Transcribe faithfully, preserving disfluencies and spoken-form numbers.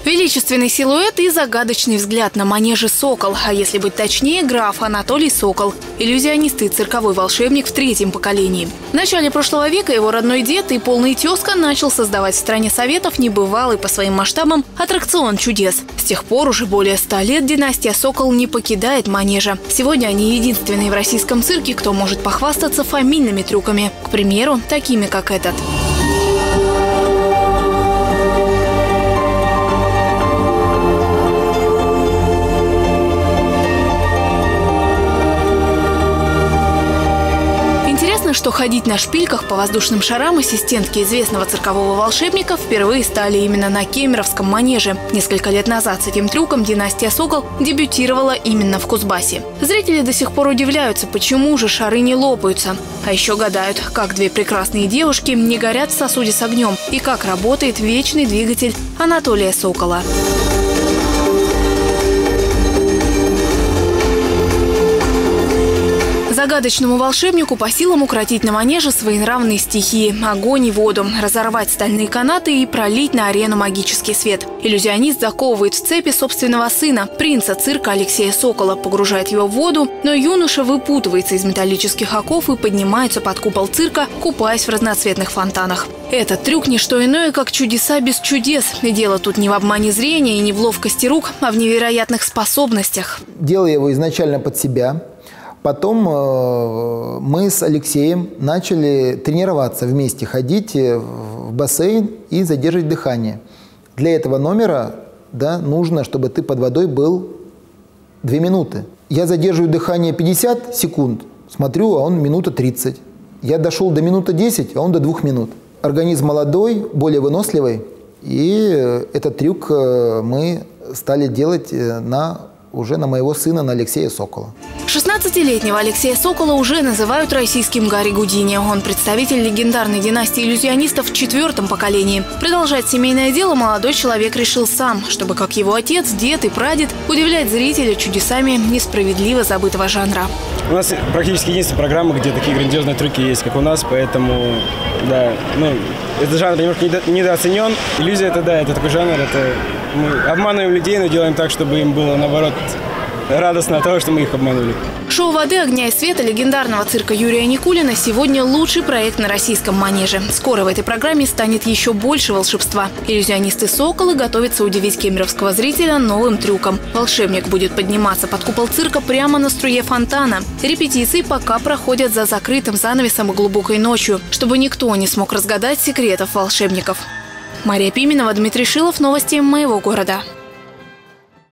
Величественный силуэт и загадочный взгляд на манеже «Сокол», а если быть точнее, граф Анатолий Сокол, иллюзионист и цирковой волшебник в третьем поколении. В начале прошлого века его родной дед и полный тезка начал создавать в стране Советов небывалый по своим масштабам аттракцион чудес. С тех пор уже более ста лет династия «Сокол» не покидает манежа. Сегодня они единственные в российском цирке, кто может похвастаться фамильными трюками. К примеру, такими как этот. Что ходить на шпильках по воздушным шарам ассистентки известного циркового волшебника впервые стали именно на Кемеровском манеже. Несколько лет назад с этим трюком династия «Сокол» дебютировала именно в Кузбассе. Зрители до сих пор удивляются, почему же шары не лопаются. А еще гадают, как две прекрасные девушки не горят в сосуде с огнем и как работает вечный двигатель Анатолия Сокола. Загадочному волшебнику по силам укротить на манеже своенравные стихии – огонь и воду, разорвать стальные канаты и пролить на арену магический свет. Иллюзионист заковывает в цепи собственного сына, принца цирка Алексея Сокола, погружает его в воду, но юноша выпутывается из металлических оков и поднимается под купол цирка, купаясь в разноцветных фонтанах. Этот трюк – не что иное, как чудеса без чудес. И дело тут не в обмане зрения и не в ловкости рук, а в невероятных способностях. Делал его изначально под себя. Потом э, мы с Алексеем начали тренироваться вместе, ходить в бассейн и задерживать дыхание. Для этого номера, да, нужно, чтобы ты под водой был две минуты. Я задерживаю дыхание пятьдесят секунд, смотрю, а он минута тридцать. Я дошел до минуты десять, а он до двух минут. Организм молодой, более выносливый, и этот трюк мы стали делать на уже на моего сына, на Алексея Сокола. шестнадцатилетнего Алексея Сокола уже называют российским Гарри Гудини. Он представитель легендарной династии иллюзионистов в четвертом поколении. Продолжать семейное дело молодой человек решил сам, чтобы, как его отец, дед и прадед, удивлять зрителя чудесами несправедливо забытого жанра. У нас практически единственная программа, где такие грандиозные трюки есть, как у нас, поэтому, да, ну, этот жанр немножко недооценен. Иллюзия – это, да, это такой жанр, это мы обманываем людей, но делаем так, чтобы им было, наоборот, радостно от того, что мы их обманули. Шоу «Воды, огня и света» легендарного цирка Юрия Никулина сегодня лучший проект на российском манеже. Скоро в этой программе станет еще больше волшебства. Иллюзионисты «Соколы» готовятся удивить кемеровского зрителя новым трюком. Волшебник будет подниматься под купол цирка прямо на струе фонтана. Репетиции пока проходят за закрытым занавесом и глубокой ночью, чтобы никто не смог разгадать секретов волшебников. Мария Пименова, Дмитрий Шилов. Новости моего города.